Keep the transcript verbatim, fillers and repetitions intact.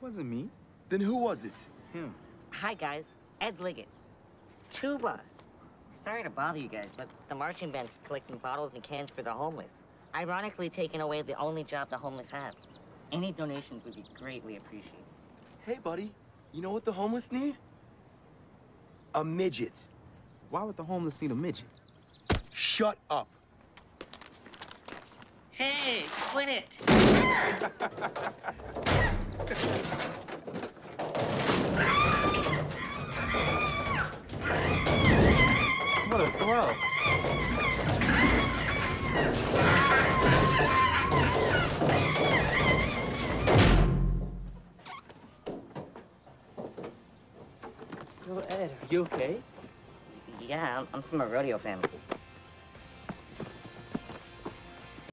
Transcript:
wasn't me. Then who was it? Him. Hi, guys. Ed Liggett. Tuba. Sorry to bother you guys, but the marching band's collecting bottles and cans for the homeless. Ironically, taking away the only job the homeless have. Any donations would be greatly appreciated. Hey, buddy. You know what the homeless need? A midget. Why would the homeless need a midget? Shut up. Hey, quit it! What a throw. Yo, Ed, are you okay? Yeah, I'm, I'm from a rodeo family.